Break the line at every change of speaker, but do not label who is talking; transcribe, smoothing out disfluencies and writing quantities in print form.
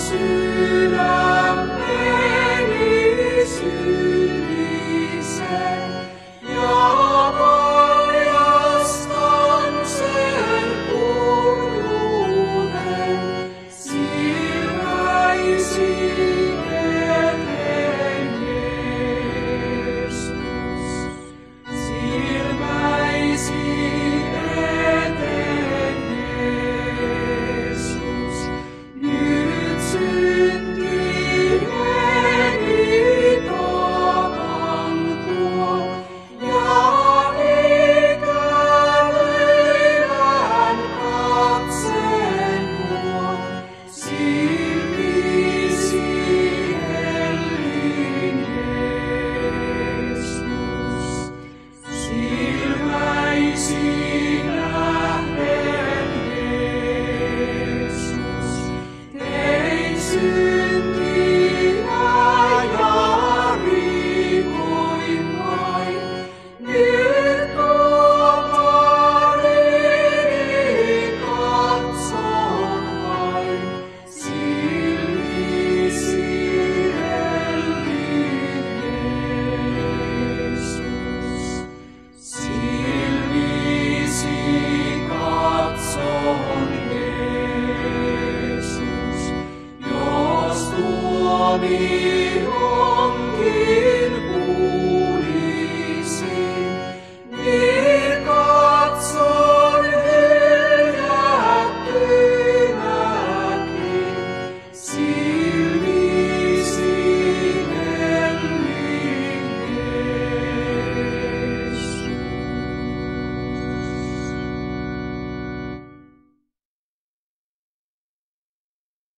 sydämeni synnisen ja paljastan sen kurjuuden, silmäisin eteen Jeesus, silmäisin eteen Jeesus. Nyt syntieni takan tuo ja ikävöivän katseen luo, silmisi hellin Jeesus, silmäisin nähden Jeesus. Tein syntiä ja rikoin vain, nyt tuomarini katson vain, silmisi hellin Jeesus, silmisi katson Jeesus. Jos tuomi onkin